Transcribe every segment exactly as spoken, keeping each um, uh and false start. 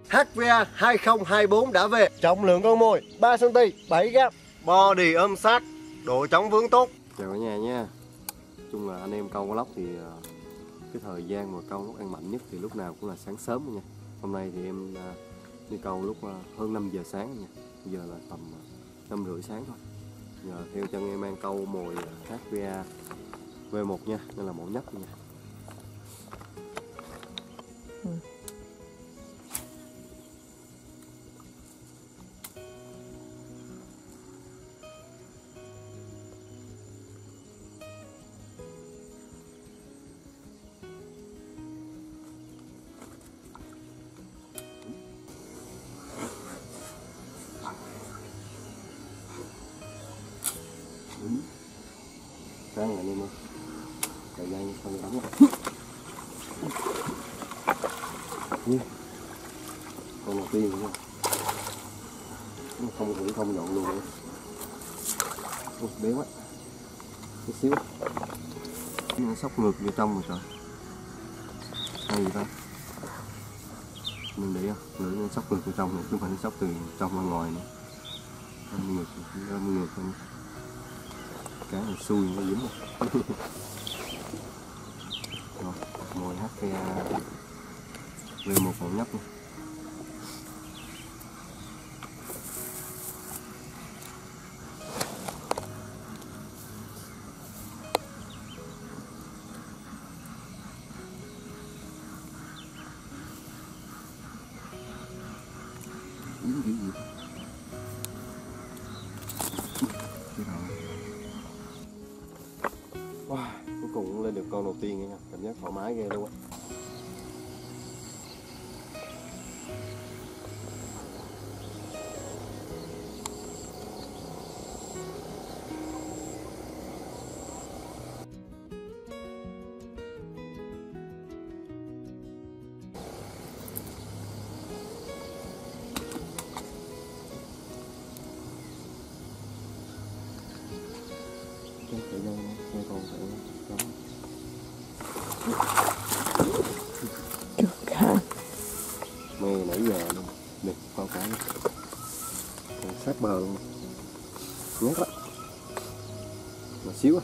hát vê a hai không hai bốn đã về. Trọng lượng con mồi ba xăng ti mét, bảy gram. Body ôm sát, độ chống vướng tốt. Chào cả nhà nha. Chung là anh em câu cá lóc thì cái thời gian mà câu lúc ăn mạnh nhất thì lúc nào cũng là sáng sớm nha. Hôm nay thì em đi câu lúc hơn năm giờ sáng nha. Bây giờ là tầm năm rưỡi sáng thôi. Giờ theo chân em ăn câu mồi hát vê a vê một nha, nên là mẫu nhất nha. Ừ. Ráng lại em ơi, thời gian không đóng rồi. Yeah. Con đầu tiên nha, không thử không dọn luôn nữa. Ui, bé quá, chút xíu, nó sóc ngược vô trong rồi trời, hay gì ta? Mình để không, lưỡi nó sóc ngược vô trong này, chứ không phải nó sóc từ trong ra ngoài nữa. Âm ngược, âm ngược thôi. Cá này xui nó dính rồi. Rồi, mồi hát vê a vê một mẫu nhất luôn. Dính dữ gì? Wow, cuối cùng cũng lên được con đầu tiên nha, cảm giác thoải mái ghê luôn á. Thời gian này còn phải đóng. Được hả? Mê nãy giờ luôn, được bao cái còn sát bờ luôn, nhát lắm, mà xíu à.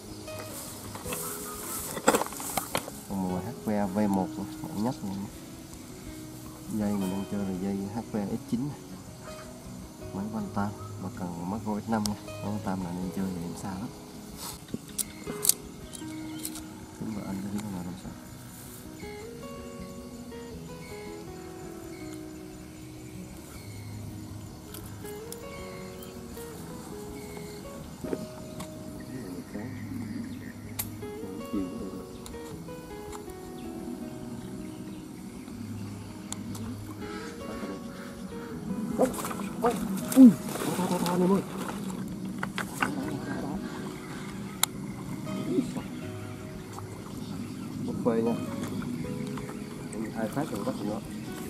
Con mồi hát vê a vê một mẫu nhất này. Dây mình đang chơi là dây hát vê a ét chín, máy van tam mà cần macro ét năm nha. Máy van tam là nên chơi thì em xa lắm. Đúng rồi, anh có biết nào làm sao. Ôi, ui, to to to em ơi. Một phê nha. Hai phát rồi bắt nữa.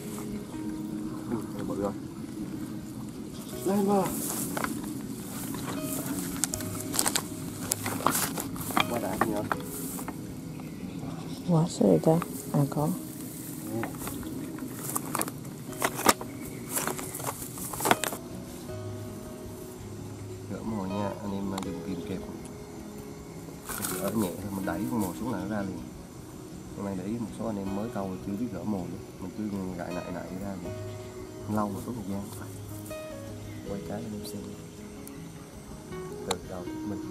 Ui, bự rồi. Lên vào. Quá đã nhỉ. Quá sao vậy ta? À có. Gỡ mồi nha, anh em đừng kìm kẹp. Gỡ nhẹ thôi, mình đẩy con mồi xuống là nó ra liền. Hôm nay để ý một số anh em mới câu chưa biết gỡ mồi nữa, mình cứ gãi nại nại ra nữa. Lâu mà tốn thời gian phải. Quay cái anh em xem. Từ đầu mình.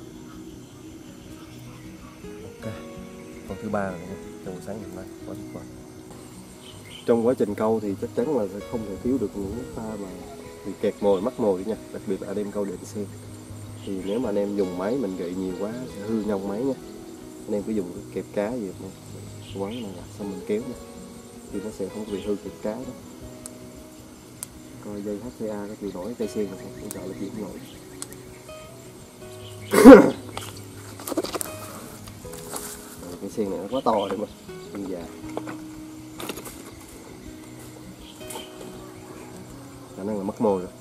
Ok. Con thứ ba rồi nha, trong sáng ngày hôm nay quá tuyệt vời. Trong quá trình câu thì chắc chắn là sẽ không thể thiếu được những pha mà bị kẹt mồi, mắc mồi nha, đặc biệt là anh em câu đệm sen. Thì nếu mà anh em dùng máy mình gậy nhiều quá sẽ hư nhông máy nha. Anh em cứ dùng cái kẹp cá gì nha, quấn này xong mình kéo nha, thì nó sẽ không bị hư kẹp cá đó. Coi dây hát vê a cái chịu nổi cây sen này không, hỗ trợ là chịu nổi. Cây sen này nó quá to rồi mà, chân già. Khả năng là mất mồi rồi.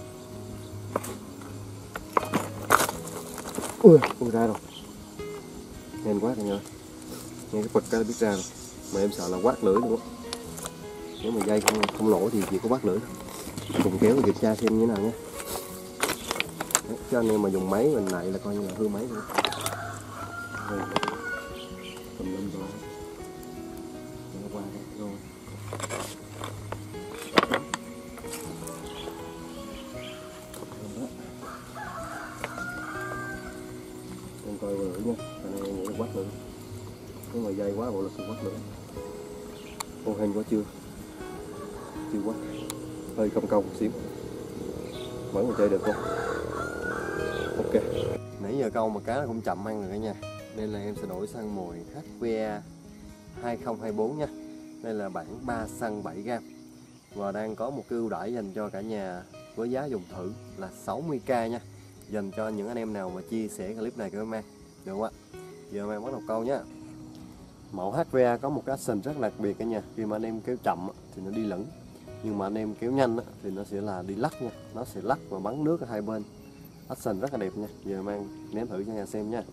Ui, ui ra rồi. Hên quá cả nhà ơi. Nghe cái quật cái biết ra rồi. Mà em sợ là quát lưỡi luôn á. Nếu mà dây không không nổi thì chỉ có bắt lưỡi. Cùng kéo kiểm tra xem như thế nào nhé. Cho anh em mà dùng máy mình này là coi như là hư máy luôn. Tùm lum rồi. Nó qua rồi. Em coi lưỡi nha, anh em nghĩ quát lưỡi. Nếu mà dây quá bộ lực thì quát lưỡi. Con hình quá chưa? Chưa quá. Hơi cong cong một xíu. Vẫn còn chơi được không? Ok. Nãy giờ câu mà cá nó cũng chậm ăn rồi cả nha. Nên là em sẽ đổi sang mồi hát vê a hai không hai bốn nha. Đây là bản ba xăng bảy gam. Và đang có một cái ưu đãi dành cho cả nhà với giá dùng thử là sáu mươi k nha. Dành cho những anh em nào mà chia sẻ clip này của em Mang. Được không ạ? Giờ em bắt đầu câu nhé. Mẫu hát vê a có một cái action rất đặc biệt cả nhà. Khi mà anh em kéo chậm thì nó đi lửng. Nhưng mà anh em kéo nhanh thì nó sẽ là đi lắc nha. Nó sẽ lắc và bắn nước ở hai bên. Action rất là đẹp nha. Giờ Mang ném thử cho nhà xem nha.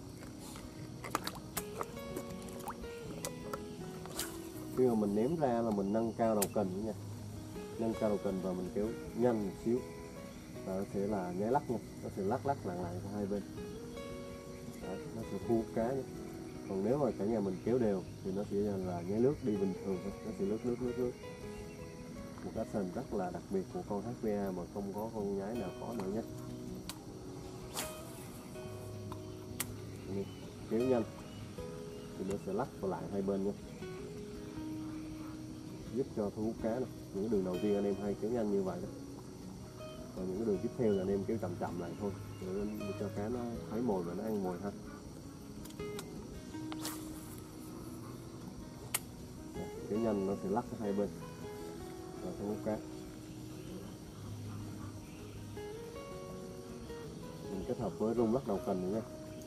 Khi mà mình ném ra là mình nâng cao đầu cần nha. Nâng cao đầu cần và mình kéo nhanh một xíu. Và nó sẽ là nháy lắc nha. Nó sẽ lắc lắc lặng lại cho hai bên. Đấy, nó sẽ thu cá nha. Còn nếu mà cả nhà mình kéo đều thì nó sẽ là nháy lướt đi bình thường thôi. Nó sẽ lướt lướt lướt lướt. Một cái action rất là đặc biệt của con hát vê a mà không có con nhái nào có nữa nhé. Kéo nhanh thì nó sẽ lắc vào lại hai bên nha, giúp cho thu hút cá này. Những cái đường đầu tiên anh em hay kéo nhanh như vậy đó, còn những cái đường tiếp theo là anh em kéo chậm chậm lại thôi để cho cá nó thấy mồi và nó ăn mồi ha. Kéo nhanh nó sẽ lắc hai bên và thu hút cá. Mình kết hợp với rung lắc đầu cần nữa nha.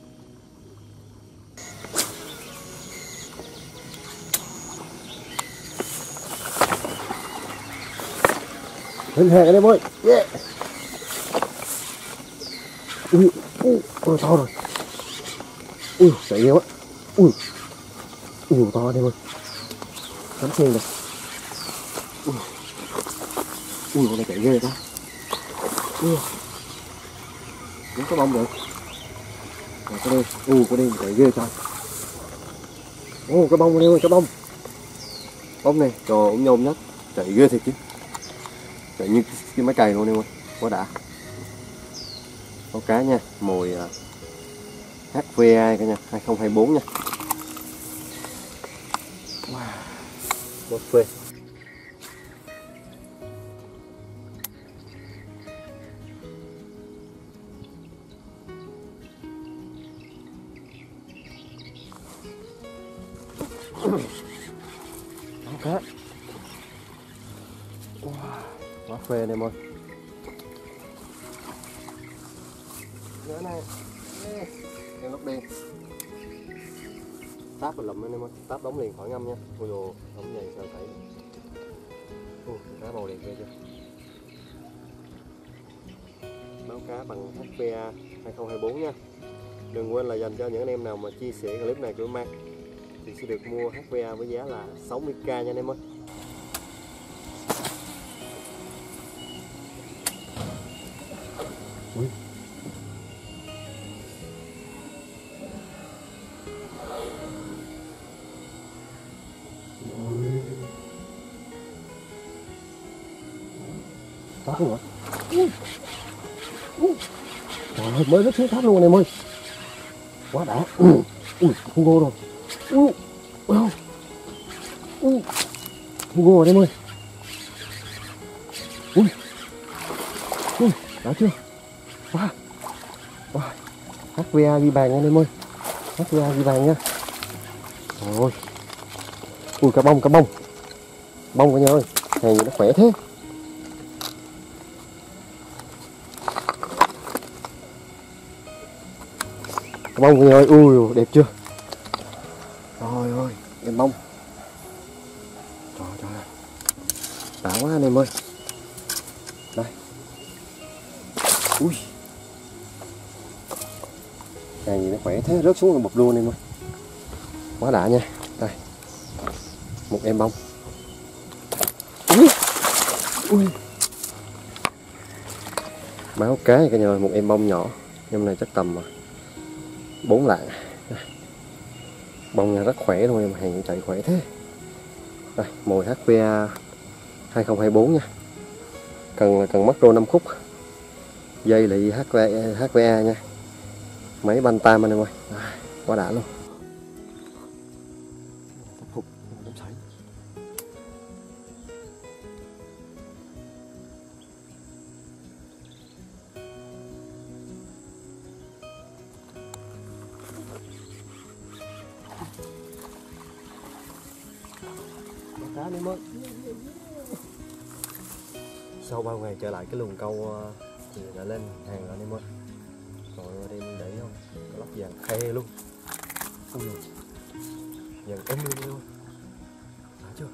Lên hàng anh em ơi. Yeah. Ui, ui, ui, to rồi. Ui, chạy ghê quá. Ui, ui, to anh em ơi. Cắm sen này. Ui, ui, con này chạy ghê ta. Ui, cũng có bông rồi. Rồi, cái đây, ui, cái đây chạy ghê trời. Ồ, cái bông anh em ơi, cái bông. Bông này, trời ổng nhôm nhất, chạy ghê thiệt chứ. Chạy như cái máy cày luôn em ơi, quá đã. Có cá nha, mồi uh, hát vê a cả nha, hai không hai bốn nha. Wow, rất phê. Cá. Wow, quá phê anh em ơi. Nữa này, em lóc đen. Táp vào lụm anh em ơi, táp đóng liền khỏi ngâm nha. Ôi dồi, không vậy sao thấy. Ui, cá màu đẹp ghê chưa. Báo cá bằng hát vê a hai không hai bốn nha. Đừng quên là dành cho những anh em nào mà chia sẻ clip này của Mang thì sẽ được mua hát vê a với giá là sáu mươi k nha anh em ơi. Ui. Táp luôn hả? Trời ơi, mới rớt xuống tháp luôn anh em ơi. Quá đã. Ui, không vô rồi. Ui, ui, ui, không vô rồi anh em ơi. Ui, ui, đã chưa? Wow, wow, hát vê a ghi bàn anh em ơi. hát vê a ghi bàn nha. Trời ơi. Ui, cá bông, cá bông. Bông cả nhà ơi, này nó khỏe thế. Cá bông cả nhà ơi, ui, đẹp chưa? Trời ơi, em bông. Trời trời ơi. Đã quá anh em ơi. Đây. Ui. Này gì nó khỏe thế, rớt xuống là bụp luôn em ơi. Quá đã nha. Đây. Một em bông. Ui. Ui. Báo cá cả nhà ơi, một em bông nhỏ, em này chắc tầm bốn lạng. Bông rất khỏe luôn em, hàng chạy khỏe thế. Đây, mồi hát pê a hai không hai bốn nha. Cần là cần macro năm khúc. Dây lị hát pê a nha. Máy banh tam anh em ơi. À, quá đã luôn. Cá đi mới. Sau bao ngày trở lại cái luồng câu thì đã lên hàng rồi anh em ơi. Rồi đây để không? Có lóc vàng khe luôn. Ui dồi. Vàng ôm luôn luôn. Đã chưa?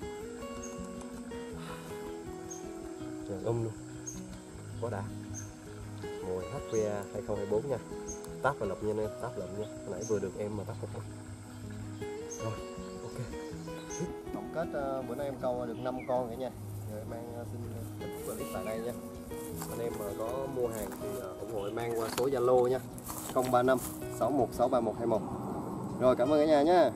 Vàng ôm luôn. Quá đã. Mồi hát pê a hai không hai bốn nha. Táp và lọc nha anh em, táp lọc nha. Nãy vừa được em mà táp một. Rồi, ok. Tổng kết uh, bữa nay em câu được năm con cả nha. Rồi em mang uh, xin kết thúc clip tại đây nha. Anh em mà có mua hàng thì uh, ủng hộ em mang qua số Zalo nha. không ba năm sáu một sáu ba một hai một. Rồi cảm ơn cả nhà nha.